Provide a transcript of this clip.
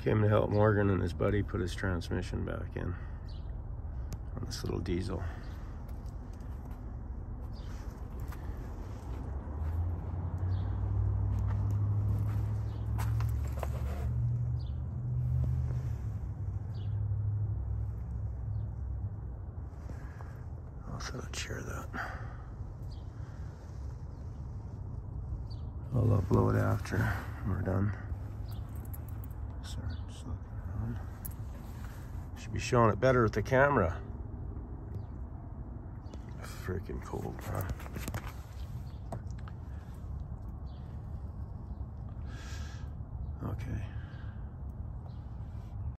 Came to help Morgan and his buddy put his transmission back in on this little diesel. I'll set a chair that. I'll upload after we're done. Sorry, just looking around. Should be showing it better with the camera. Freaking cold, huh? Okay.